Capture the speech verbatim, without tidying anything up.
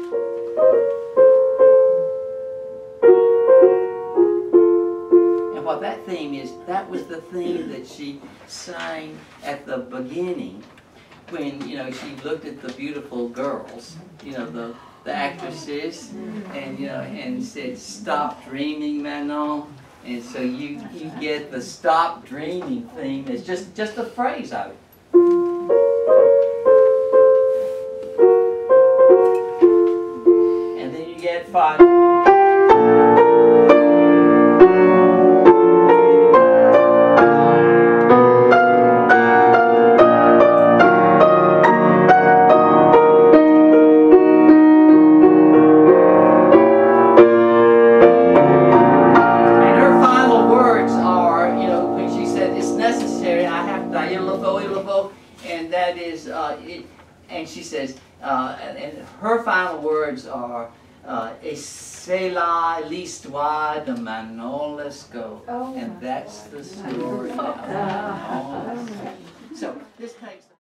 And what that theme is, that was the theme that she sang at the beginning when, you know, she looked at the beautiful girls, you know, the, the actresses, and, you know, and said, "Stop dreaming, Manon." And so you, you get the "Stop Dreaming" theme. It's just, just a phrase of it. And then you get five. And that is, uh, it, and she says, uh, and, and her final words are, uh, "Et c'est là l'histoire de Manon, let's go." Oh, and that's the story. Now. So this takes.